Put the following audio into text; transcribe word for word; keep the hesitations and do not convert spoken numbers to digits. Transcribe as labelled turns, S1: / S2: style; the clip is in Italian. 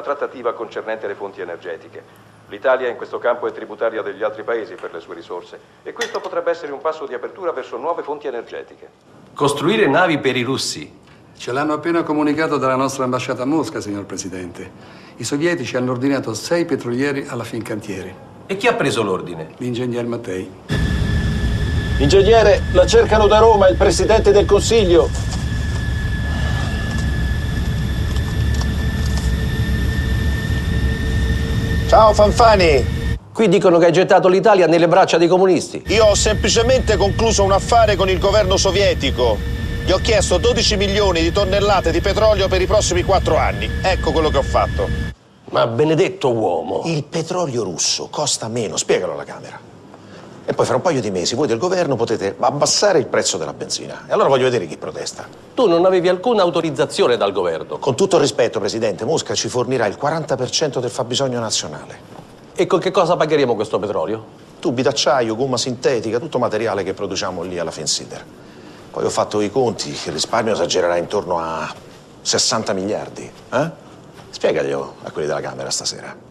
S1: trattativa concernente le fonti energetiche. L'Italia in questo campo è tributaria degli altri paesi per le sue risorse e questo potrebbe essere un passo di apertura verso nuove fonti energetiche.
S2: Costruire navi per i russi.
S3: Ce l'hanno appena comunicato dalla nostra ambasciata a Mosca, signor Presidente. I sovietici hanno ordinato sei petrolieri alla Fincantieri.
S2: E chi ha preso l'ordine?
S3: L'ingegner Mattei.
S4: Ingegnere, la cercano da Roma, il Presidente del Consiglio. Ciao Fanfani.
S5: Qui dicono che hai gettato l'Italia nelle braccia dei comunisti.
S4: Io ho semplicemente concluso un affare con il governo sovietico. Gli ho chiesto dodici milioni di tonnellate di petrolio per i prossimi quattro anni. Ecco quello che ho fatto.
S5: Ma benedetto uomo.
S4: Il petrolio russo costa meno, spiegalo alla Camera. E poi fra un paio di mesi voi del governo potete abbassare il prezzo della benzina. E allora voglio vedere chi protesta.
S5: Tu non avevi alcuna autorizzazione dal governo.
S4: Con tutto il rispetto, Presidente, Mosca ci fornirà il quaranta per cento del fabbisogno nazionale.
S5: E con che cosa pagheremo questo petrolio?
S4: Tubi d'acciaio, gomma sintetica, tutto materiale che produciamo lì alla Finsider. Poi ho fatto i conti, il risparmio si aggirerà intorno a sessanta miliardi. Eh? Spiegaglielo a quelli della Camera stasera.